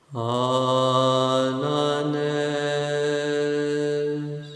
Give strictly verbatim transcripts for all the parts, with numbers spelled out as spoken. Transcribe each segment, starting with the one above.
Ananes,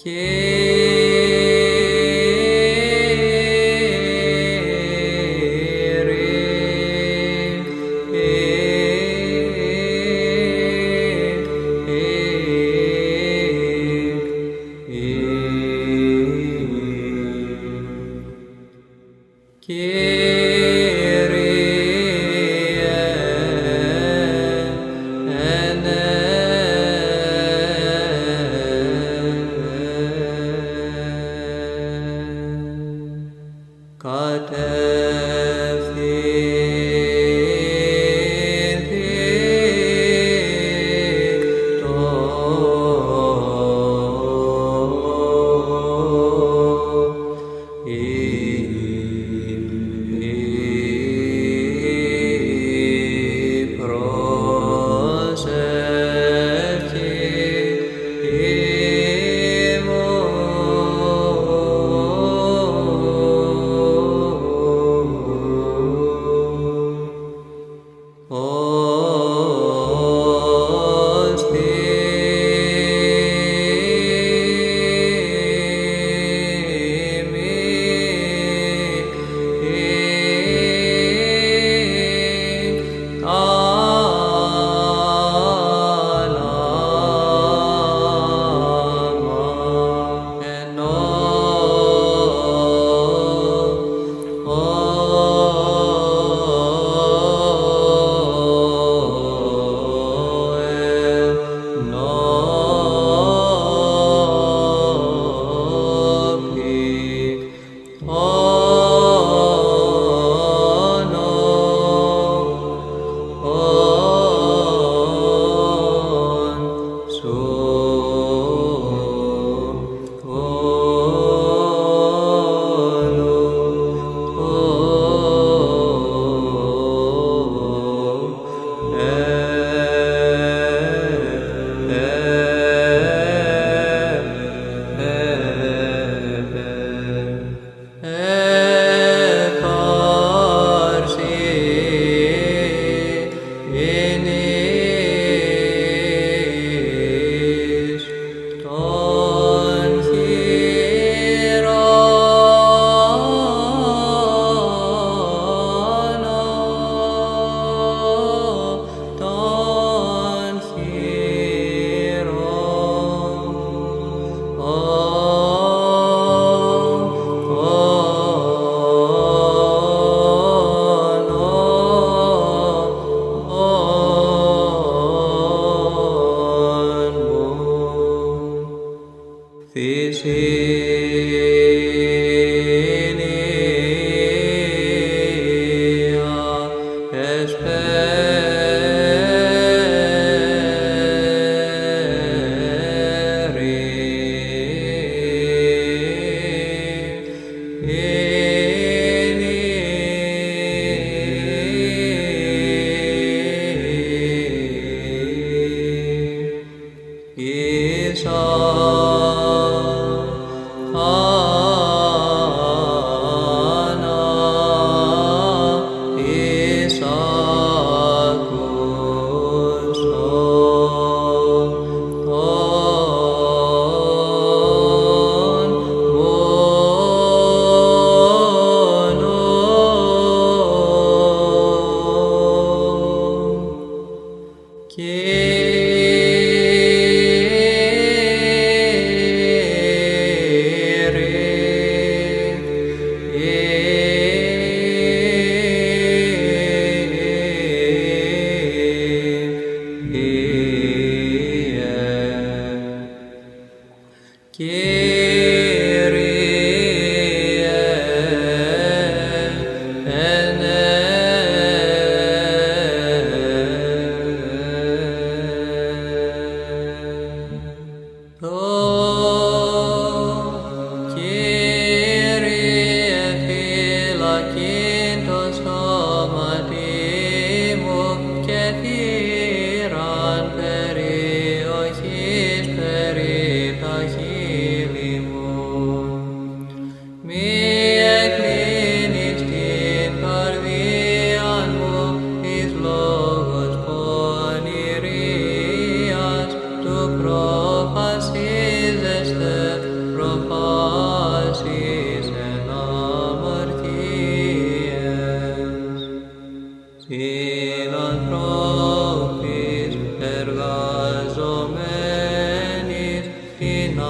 Prophecies,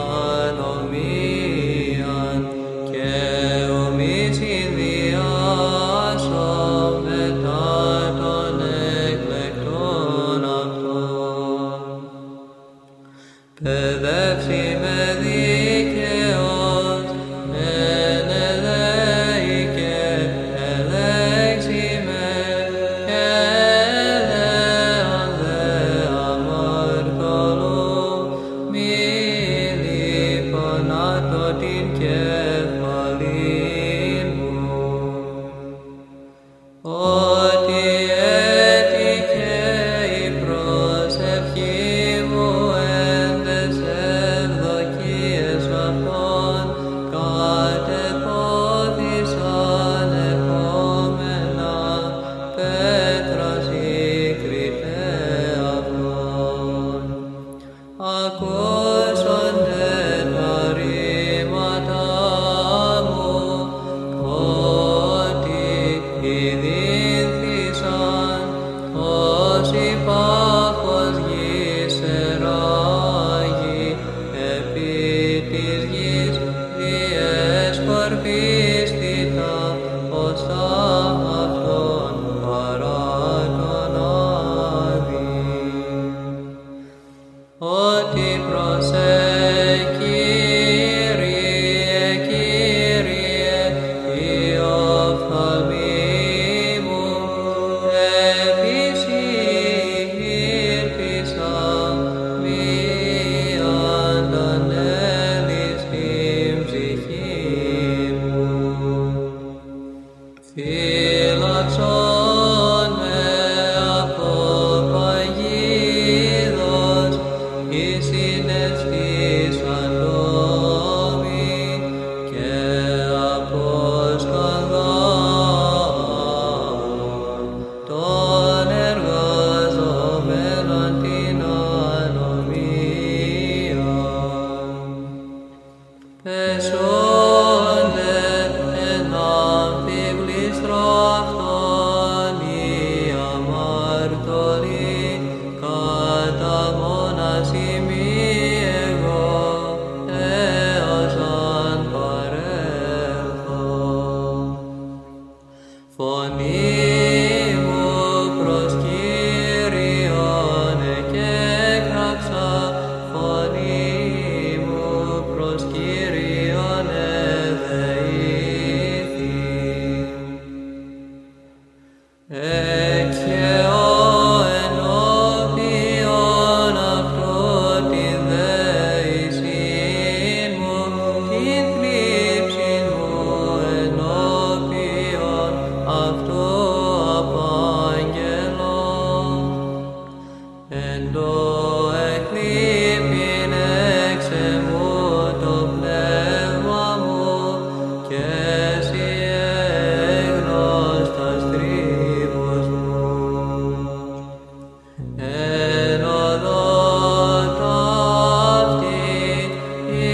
ανομίαν και ομοί συνδυάσω μετά των εκλεκτών αυτών. Παιδεύσει με δίκαιος, εν ελέη και ελέξει με, και ελέαν δε αμαρτωλού, μη λιπονάτω την κεφαλήν μου. Ότι έτυχε η προσευχή μου εν τες ευδοκίες αυτών, κατεπόθησαν επόμενα πέτρας η κρυφέ αυτών. Ακούσονται τα ρήματα μου, ότι ειδήθησαν όσοι πάχος γης εράγει, επί της γης διεσκορπίστητα ως τα αυτόν παρά τον Άδη. Ότι προσέ Κύριε, Κύριε, η οφθαλμή μου, επίση ήλπισα, μη αντανέλεις την ψυχήν μου. Φύλαξον με από παγίδος, εις συναισθήσαν νόμοι, και από σκανδάλων των εργαζομένων την ανομία. Πεσόνται εν αμφιβλήστρο αυτόν οι αμαρτωλοί, κατά μόναση μη εγώ, έως αν παρέλθω. Φωνή μου προς Κύριον εκέκραψα, φωνή μου προς Κύριον εδεήθη. Εξαιώ ενώπιον αυτού την δέησιν μου, την θλίψην μου ενώπιον αυτού απαγγελώ. Εν το εκλείπειν εξεμού το πνεύμα μου, και εσύ έγνωστας τρύπους μου. Εν οδό ταύτη οι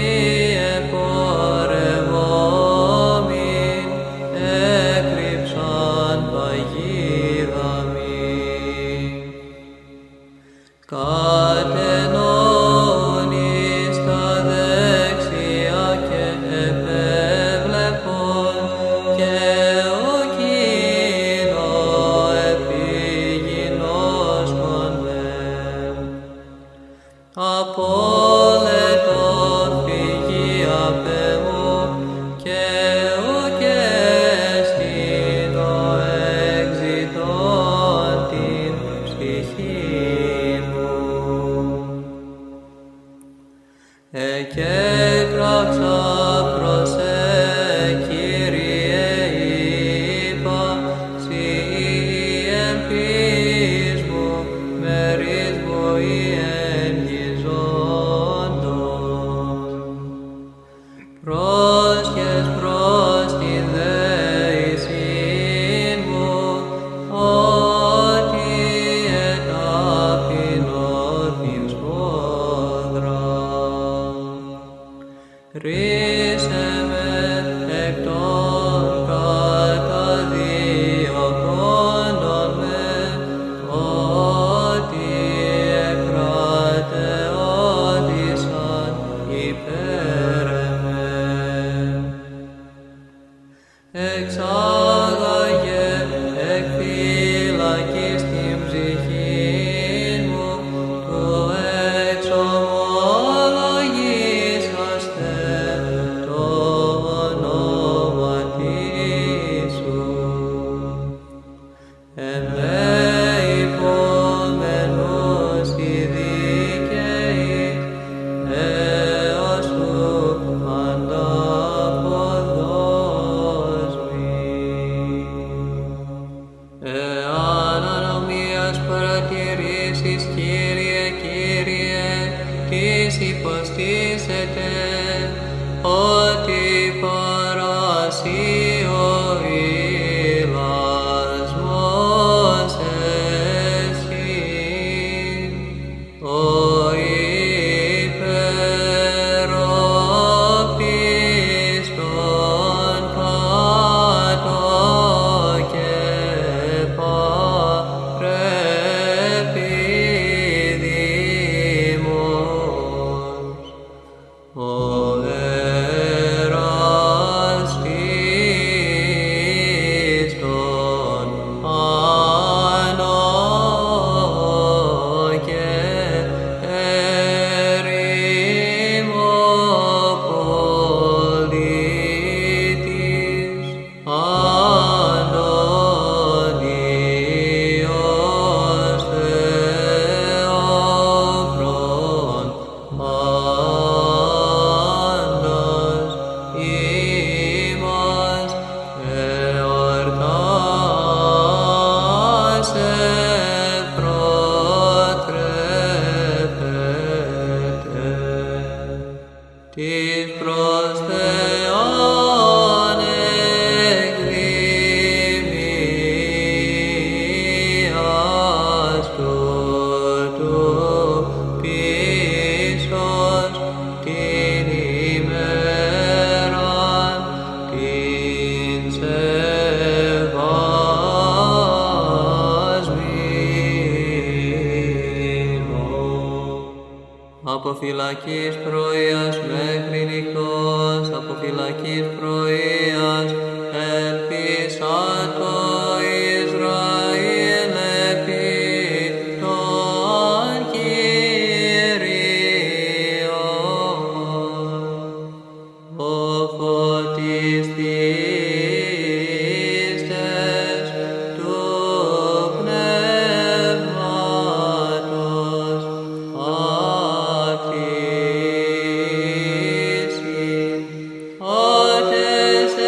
επορευόμην, έκρυψαν παγίδα μη. Κατεννοούν εις τα δεξιά και επέβλεπον, και ο κείνο επιγεινός κονδέν. Απόλετο φυγή απ' εμού, και ουκ εστίνω εξητών την ψυχήν μου. Εκέκραψα προς Κύριε, είπα, σοι ελπίς μου, μερίς μου η εγγυζόντων. Πρόσχες προς την δέησιν μου, ότι ετάπεινω την σφόδρα. Ρίσε με εκ των καταδιωκόντων με, ότι εκρατεώτησαν υπέρ Από φυλακής πρωίας μέχρι νυχτός, από φυλακής πρωίας, ελπίσαν το Ισραήλ επί των Κύριον. Ο φωτιστής τίστες του πνεύματος, ακτήσιν, ότες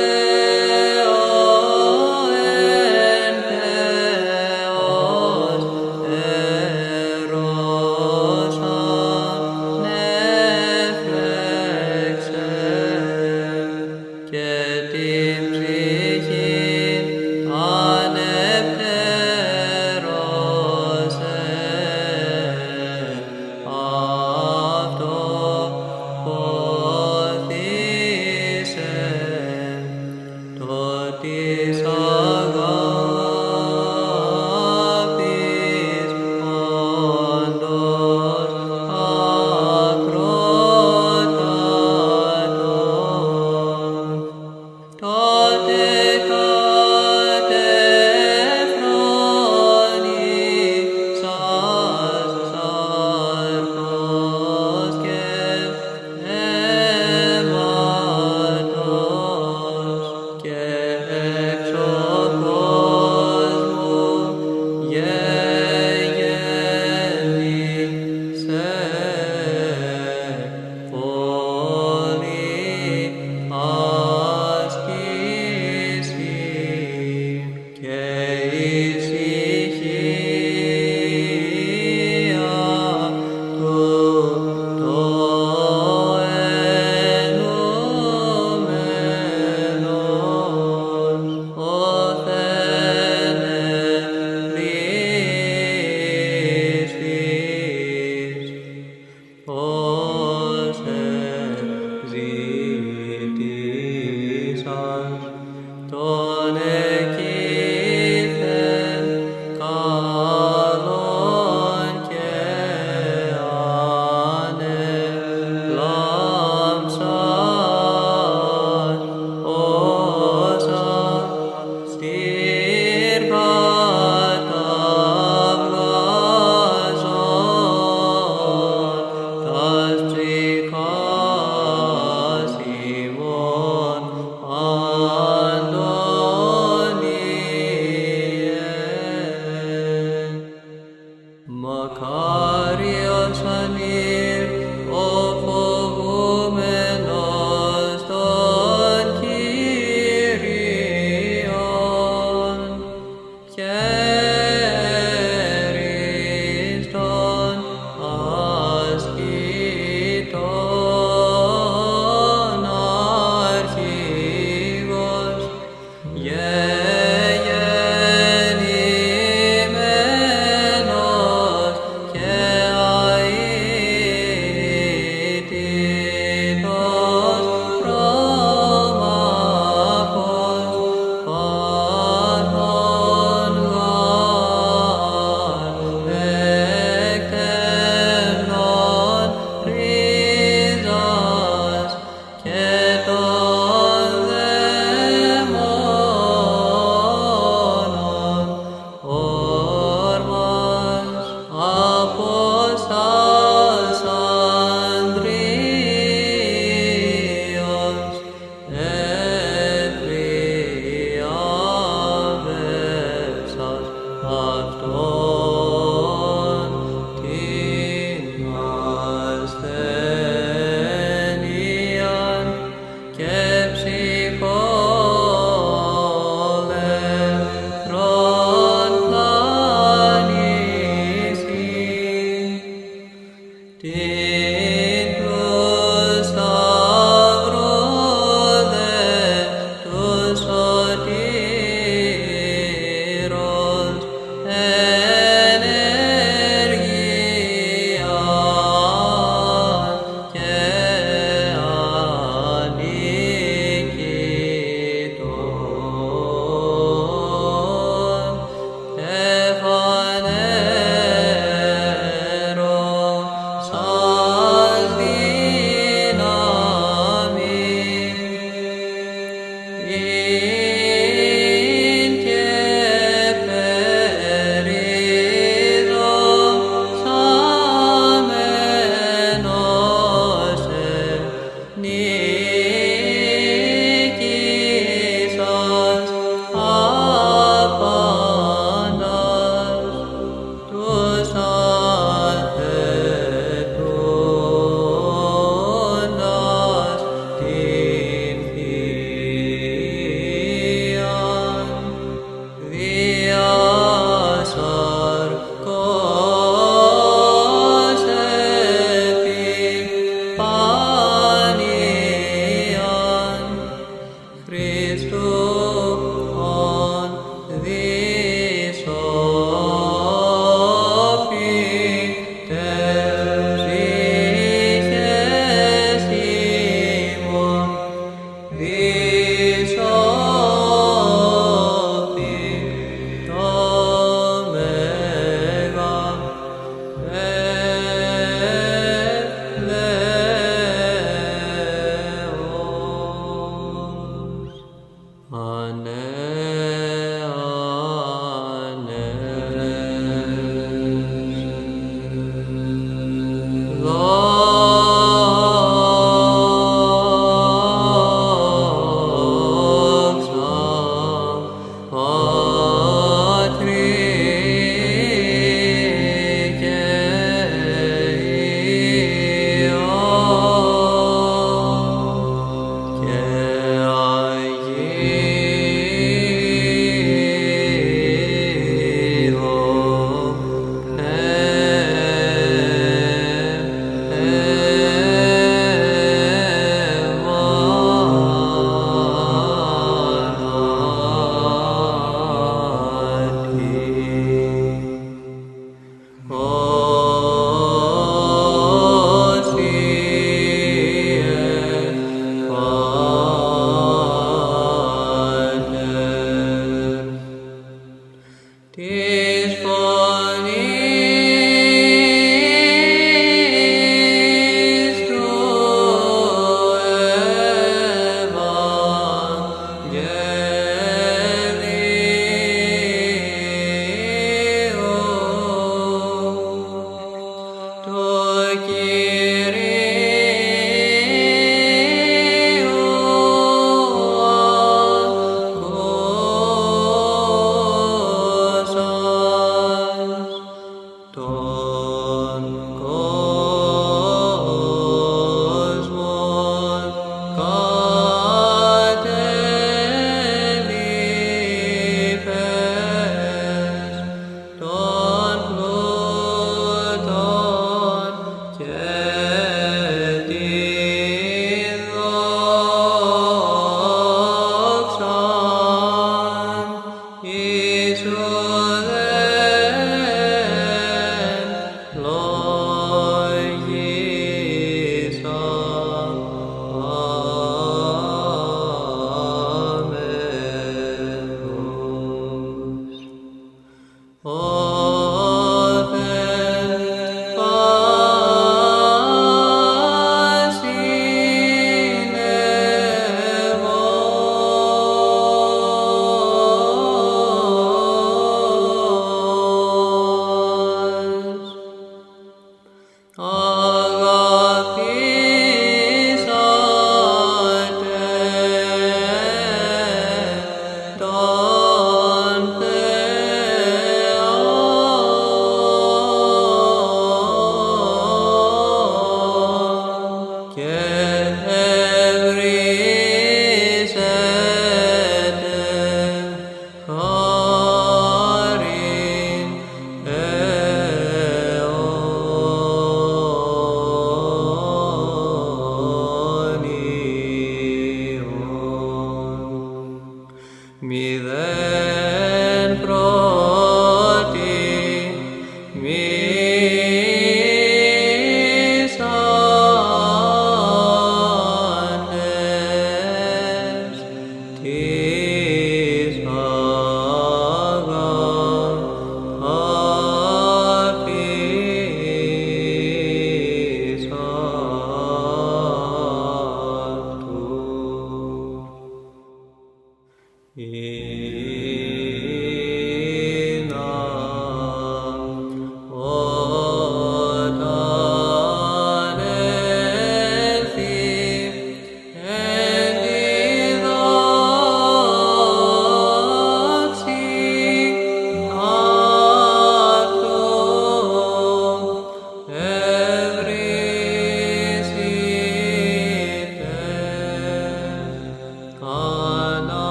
Pane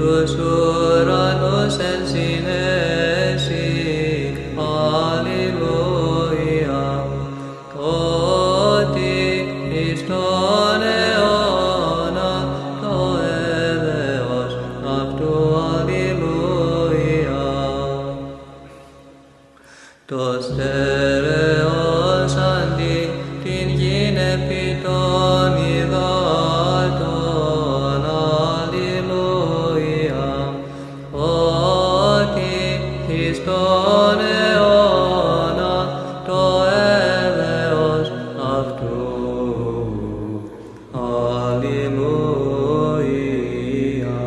τους ουρανούς εν συνέσει, αλληλούια, ότι εις τον αιώνα το έλεος αυτού, αλληλούια. Το στερεός αντί την γην επί των υδάτων, αλληλούια, ότι εις τον αιώνα το έλεος αυτού, αλληλούια.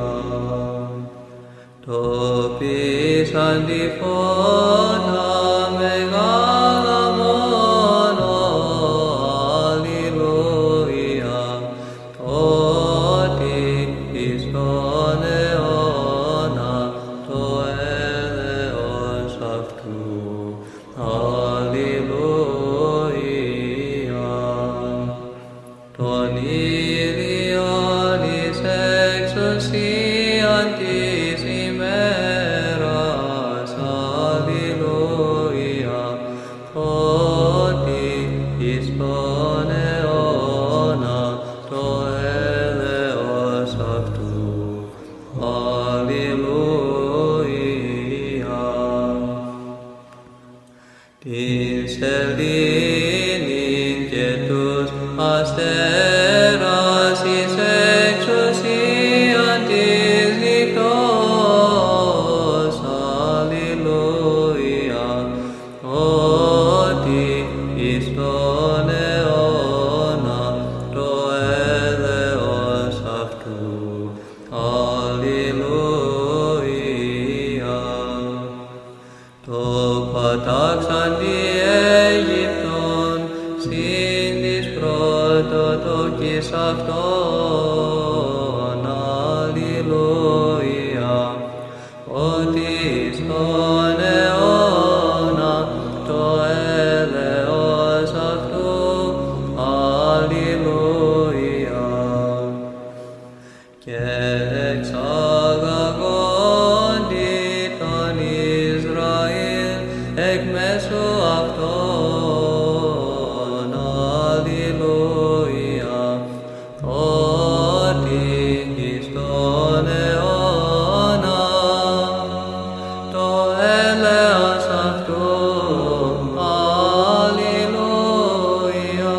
Το πεις αντιφώτα μεγάλα μόνο, αλληλούια, ότι εις τον αιώνα το έλεος αυτού, αλληλούια. Τον ήλιον εις εξουσίαν της ημέρας, αλληλούια, ότι εις τον αιώνα το έλεος αυτού, αλληλούια. Την σελήνην και τους αστέρας εις εξουσίαν της νυχτός, αλληλούια, ότι εις τον αιώνα το έλεος αυτού, αλληλούια. Το πατάξαν τη Αίγυπτον συν της πρωτοτοκής αυτών, αλληλούια, ότι εις τον αιώνα το έλεος αυτού, αλληλούια. Και εξαγαγόντι τον Ισραήλ εκ μέσου αυτών, αλληλούια, ότι εις τον αιώνα το έλεος αυτού, αλληλούια.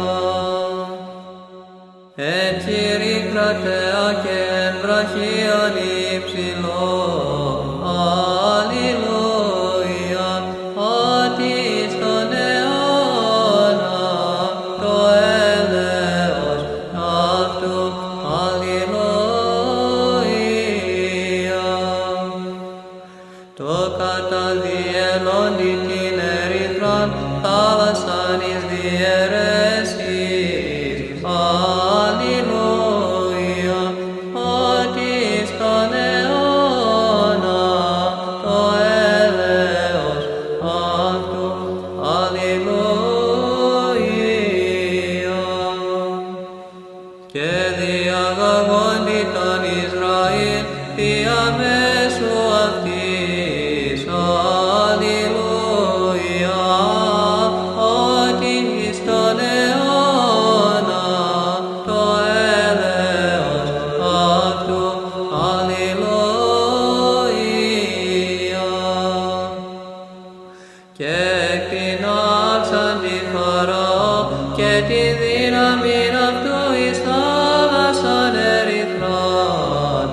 Εν Κύριε κρατέα και εν βραχίαν υψηλό, αλληλούια, ότι εις τον αιώνα το έλεος αυτού, αλληλούια. Το καταδιελώνει την ερυθράν θάλασσαν εις διαιρέσεις, αλληλούια, ότι εις τον αιώνα το έλεος αυτού, αλληλούια. Και διαγαγόντι τον Ισραήλ διαμέσου αυτής, αλληλούια, ότι εις τον αιώνα το έλεος αυτού, αλληλούια. Και εκτινάξαν τη Φαραώ και τη δύναμην αυτού εις θάλασσαν ερυθράν,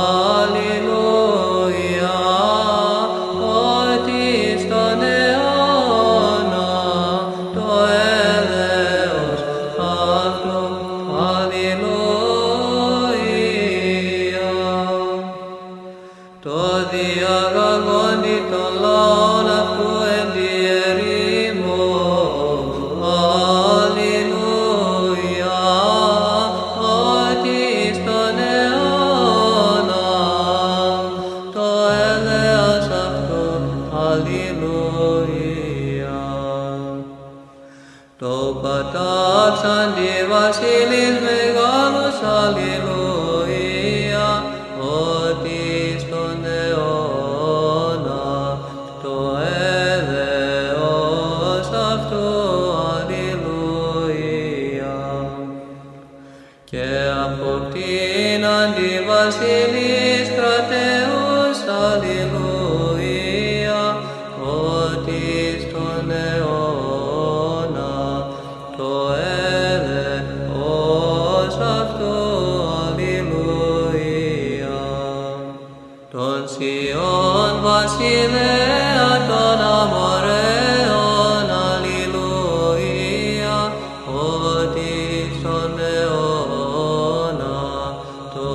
αλληλούια, ότι εις τον αιώνα το έλεος αυτού, αλληλούια. Το διαγαγόντι των λαών αυτού εν τη ερήμο, αλληλούια, ότι εις τον αιώνα το έλεος αυτού, αλληλούια. Το πατάξαν τη βασίλης μεγάλους, αλληλούια, ότι εις τον Σιών βασιλέα των αμοραίων, αλληλούια, ότι στον αιώνα το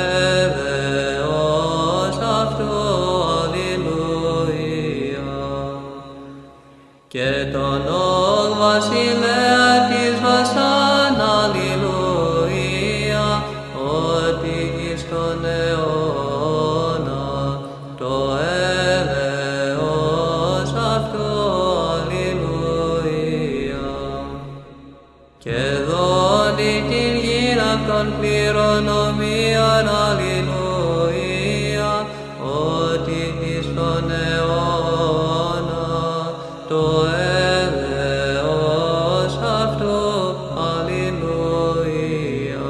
έβεος αυτού, αλληλούια. Και τον όγ βασιλέα της Βασάν, αλληλούια, ότι στον αιώνα το έβεος αυτού, αλληλούια. Και δόνει την γην απ' των κληρονομίων, αλληλούια, ότι στον αιώνα το έβεος αυτού, αλληλούια.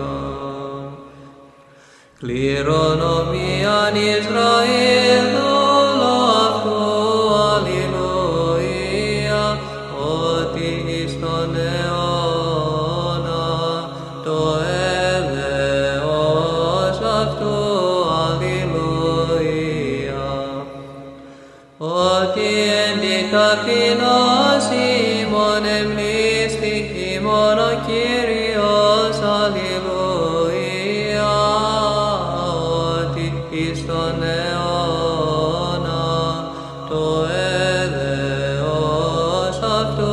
Κληρονομίαν Ισραήλ δούλο αυτού, αλληλούια, ότι στον αιώνα το έβεος αυτού, αλληλούια. Ότι εν τη ταπεινώς ημών εμνήστη ημών ο Κύριος, αλληλούια, ότι στον αιώνα το έβεος αυτού,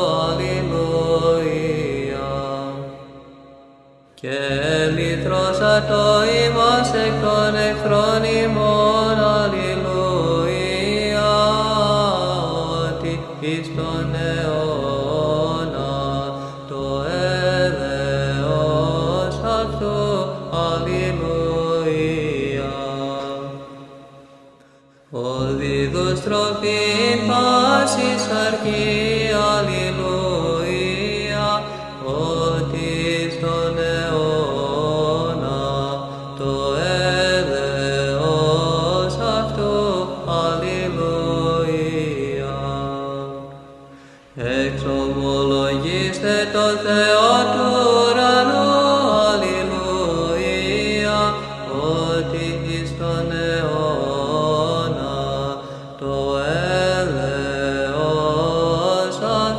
αλληλούια. Και ελυτρώσα το ημάς εκ των εχθρών ημών, αλληλούια, ότι στον αιώνα το έβεος αυτού, αλληλούια. Ο δίδους τροφήν πάση σαρκή, αλληλούια, ότι στον αιώνα το έβεος αυτού, αλληλούια. Εξομολογήστε το Θεό του ουρανού, αλληλούια, ότι στον αιώνα το έβεος αυτού,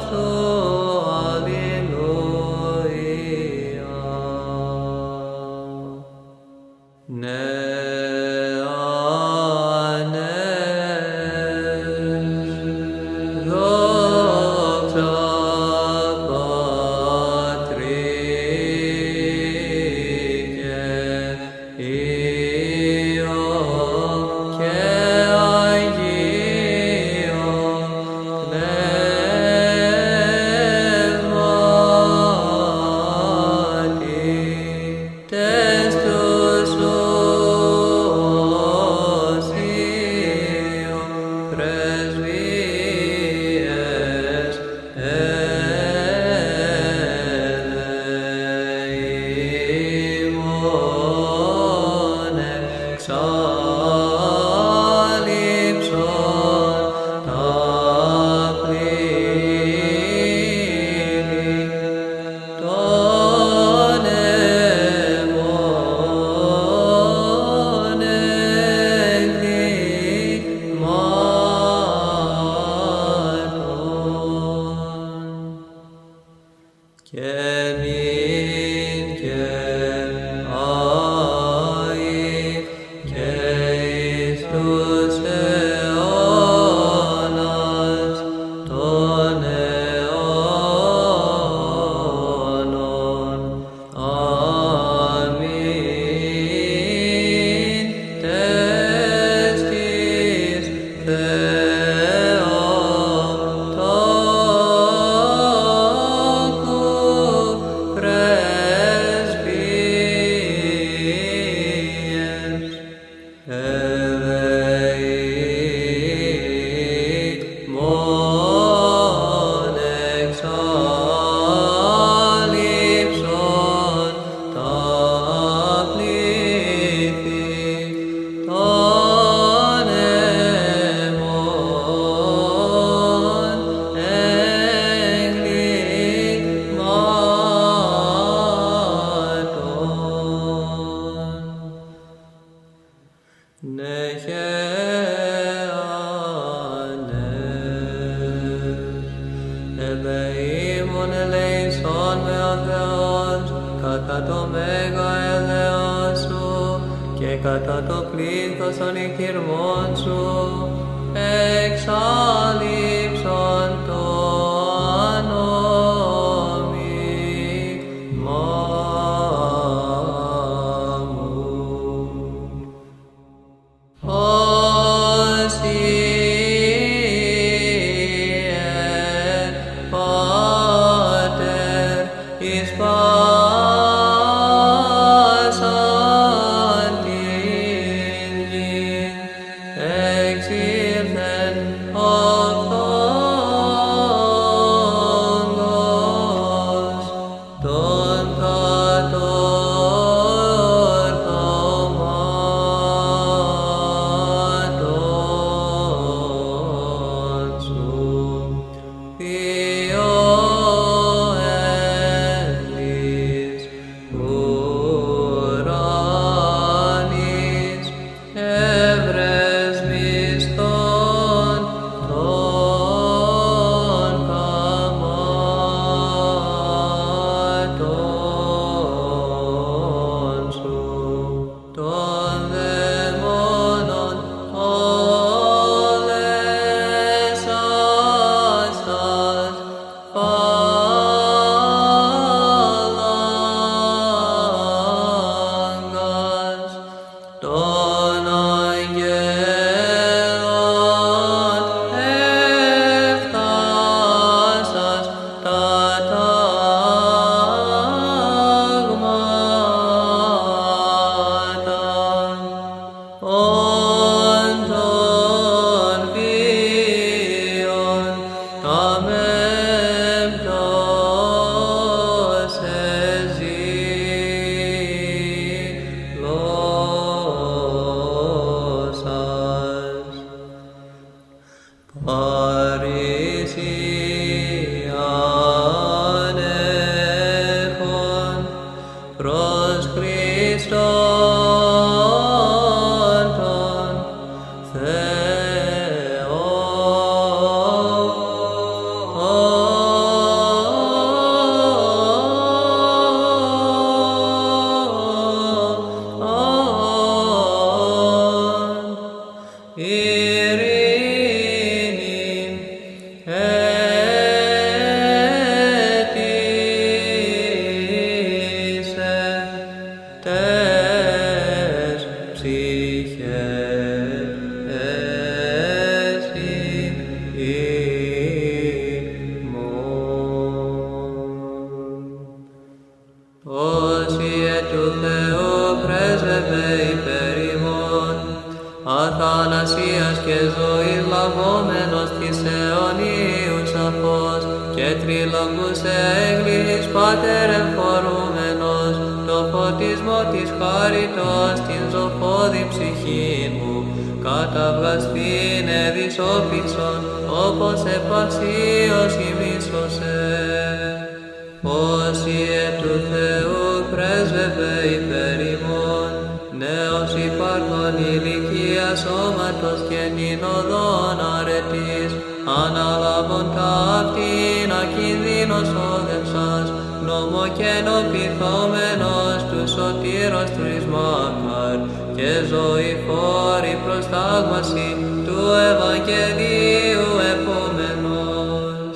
Ελεήμων ελεήσον με ο Θεός, κατά το μέγα ελεός σου και κατά το πλήθος των οικειρμών σου, εξαλείψον το ανόμιμά μου. Όσοι Πάτερ εις πάσαν την γην, εξήλθεν οφθόγκος των κατορθωμάτων σου. Θεό έθνης ουράνης, εύρες μισθών των καμάτων σου, των δαιμόνων όλες άστας φάλαγγας, των αγγέλων έφτασας τα τάγματα, ον των βίων τα μέμπτος εζήλωσας. Παρησίαν έχων προς Χριστόν τον Θεόν, ειρήνην αιτήσε τες ψυχές ημών. Όσοι του Θεού πρέσβευε υπέρ ημών, αθανασίας και ζωής λαβόμενος της αιωνίου σαφώς, και τριλογούς έγκλης Πάτερ εμφορούμενος, το φωτισμό της χάριτος την ζωφώδη ψυχή μου, καταβλαστήν εδισόπισον, όπως επαξίως ημίσωσε. Όσοι του Θεού πρέσβευε υπέρ ημών, νέος υπάρχον ηλικία σώματος και νυν οδόν αρετής, αναλάβων ταύτην ακινδύνος όδευσας, νομοκαινοπιθόμενος του σωτήρος τρισμάκαρ, και ζωή φόρη προς τάγμαση του Ευαγγελίου επόμενος.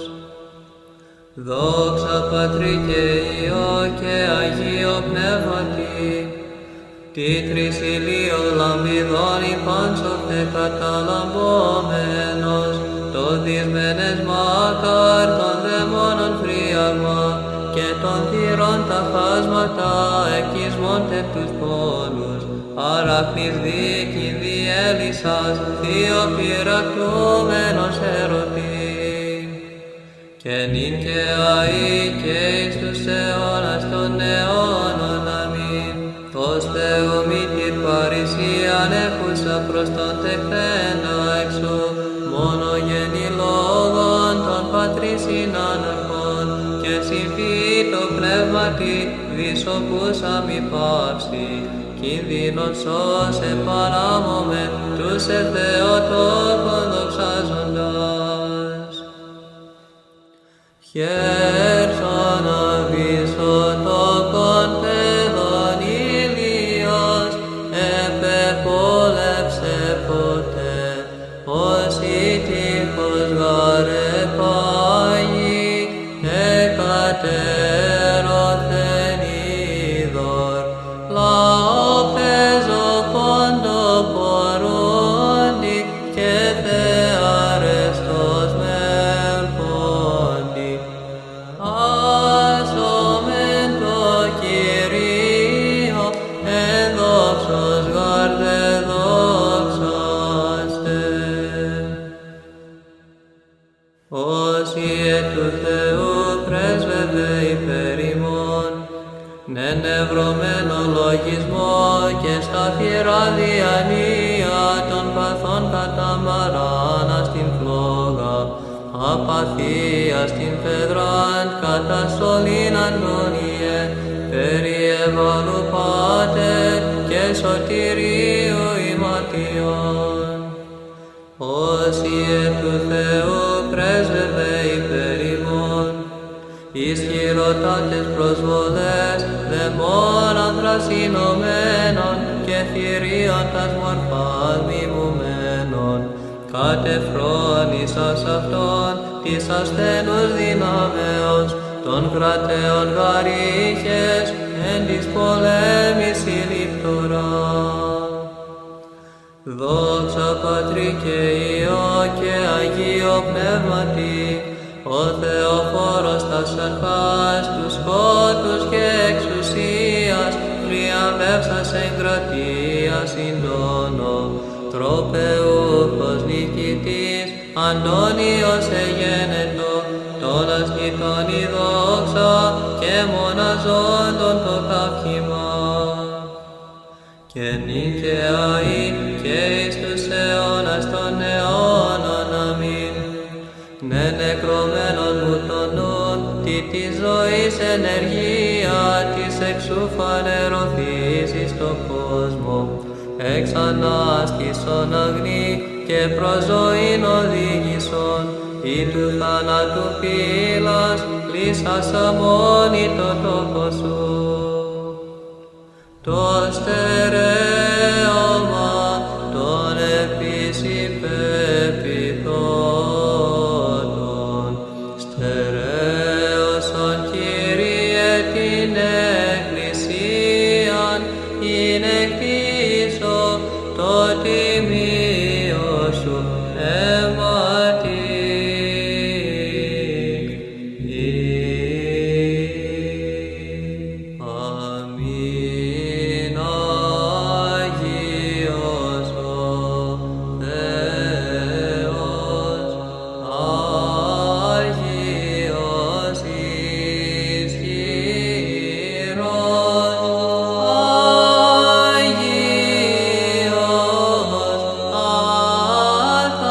Δόξα Πατρί και Υιό και Αγίο Πνεύματι, τι τρισιλίων λαμπιδών υπάνσοφτε καταλαμπόμενος, το δυσμένες μάκαρ των δαιμόνων φρίαγμα, και των θυρών τα χάσματα εκεισμώντε τους πόνους, αράχνης δίκη διέλυσας, θείο πυρακτούμενος ερωτή. Και νυν και αεί και εις τους αιώνας των αιώνων, αμήν. Ως Θεού μήτηρ παρησίαν έχουσα προς τον τεχθέντα εξού, μόνο γέννη λόγων των πατρίς συνάναρχων, και συμφύτω πνεύματι δισοπούσα μη πάυση, κινδύνων σώσε παράμωμε, τους σε Θεοτόκον δοξάζοντας. Χέρσον αβυσσοτόκον παιδών ηλίας, επεπόλεψε ποτέ, όσοι τείχος γαρε πάγει, εκατέρωθεν είδωρ, λαό παίζω πόντο πορούντι, και θεαρεστός μελπόντι. Άσομεν το Κυρίο, εν δόξος γαρ δε δόξαστε. Όσοι εκ του Θεού πρέσβευε υπέρ ημών, νενευρωμένο λογισμό και σταθερά διανία των παθών καταμαράνα στην φλόγα, απαθία στην πεδράν καταστολήν αντωνιέ, περί ευάλου πάτερ και σωτηρίου ηματιών. Όσοι εκ του Θεού πρέσβευε υπέρ ημών, ισχυροτάτες προσβολές, δαιμόνων θρασινωμένων και θηρίων τας μορφάς μιμουμένων, κατεφρόνησας αυτών της ασθενούς δυνάμεως, των κρατέων γαρίχες, εν της πολέμης συλληπτορά. Δόξα Πατρί και Υιό και Αγίο Πνεύματι, ο Θεοφόρος τας αρχάς, τους σκότους και εξουσίας, τριαμβεύσας εγκρατεία συντόνο, τροπεούχος νικητής, Αντώνιος εγένετο, των ασκητών η δόξα και μοναζόντων το καύχημα. Και νίκαια ή και εις τους αιώνας των αιώνων, αμήν. Ναι νεκρωμένων μου τον νουν, τι της ζωής ενεργεία, της εξού φανερωθείς εις το κόσμο, εξ ανάστησον αγνή και προς ζωήν οδήγησον, ή του θανάτου πύλας, λύσας αμόνη το τόπο σου. Το στερέωμα των επισυπεπιθόντων, στερέωσον Κύριε την Εκκλησίαν, είναι κτίσω το τιμίο σου αιματί. Αμήν. Άγιος ο Θεός, Άγιος ισχυρός, Άγιος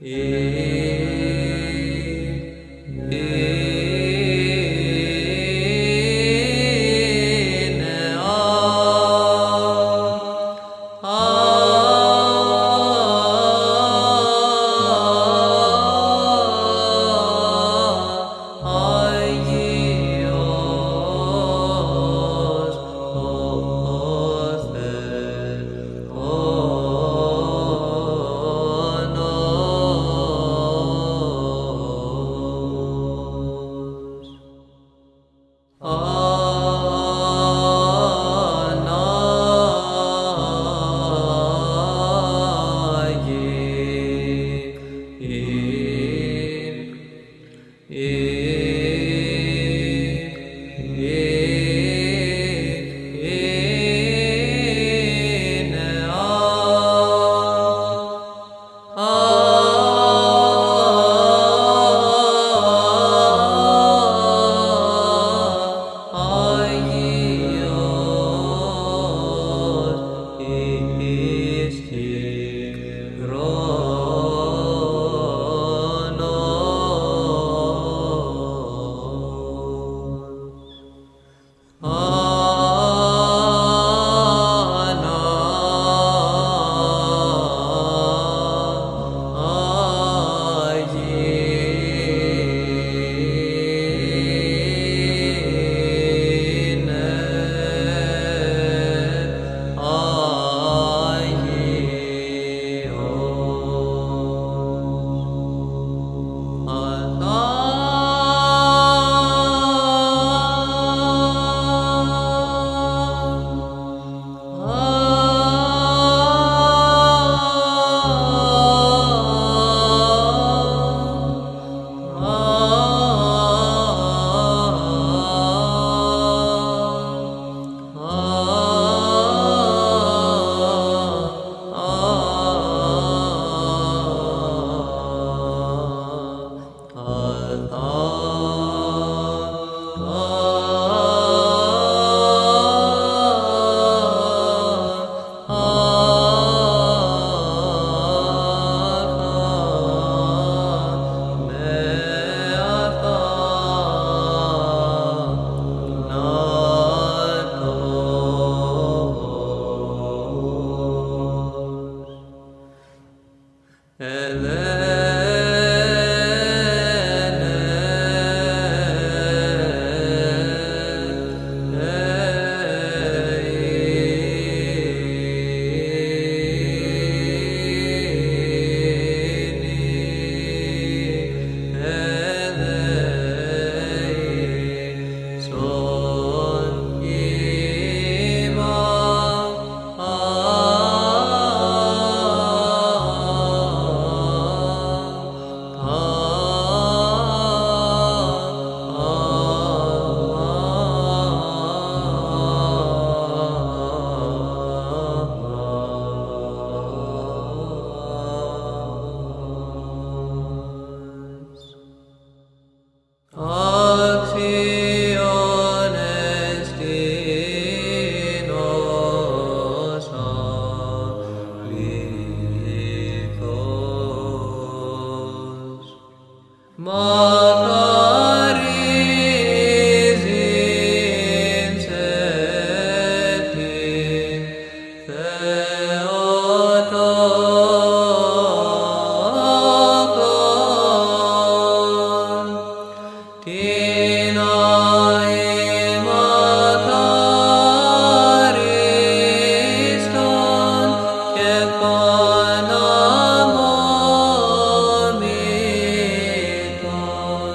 Amen.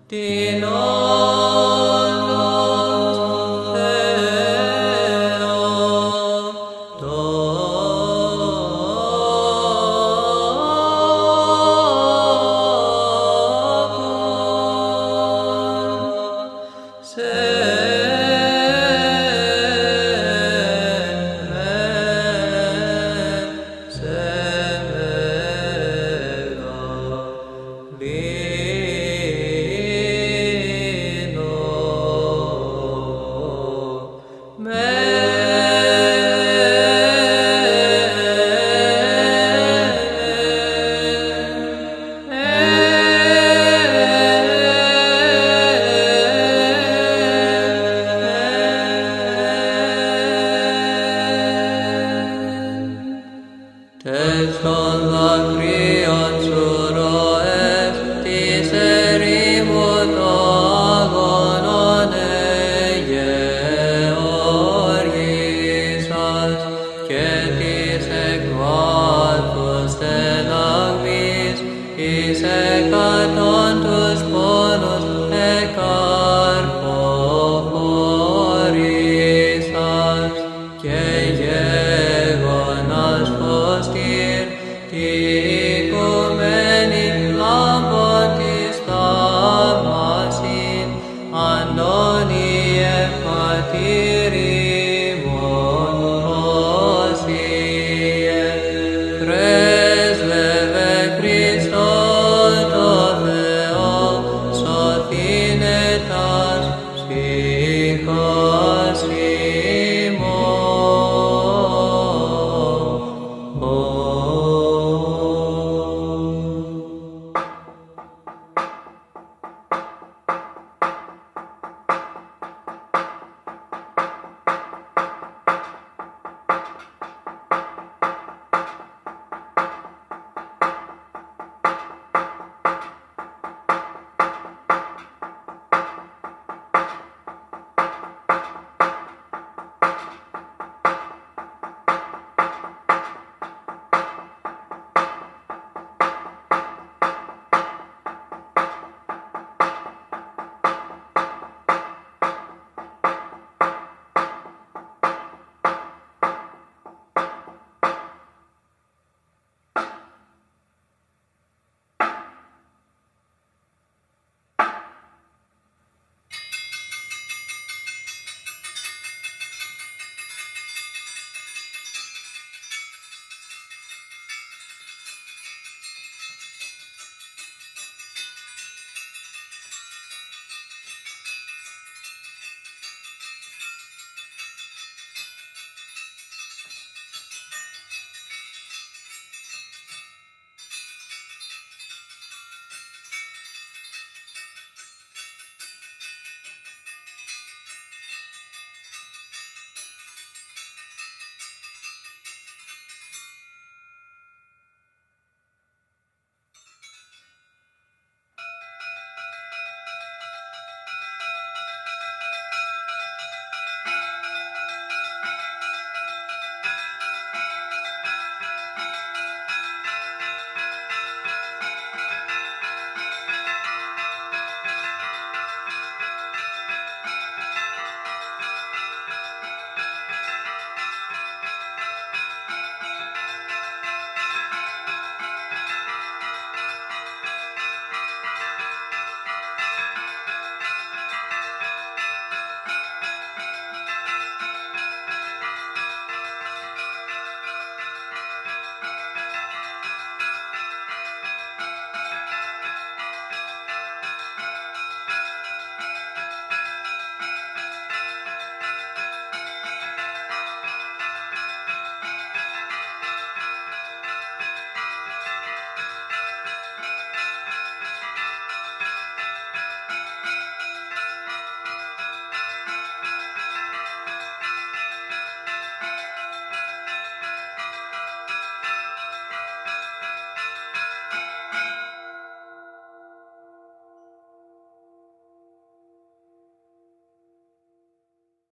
την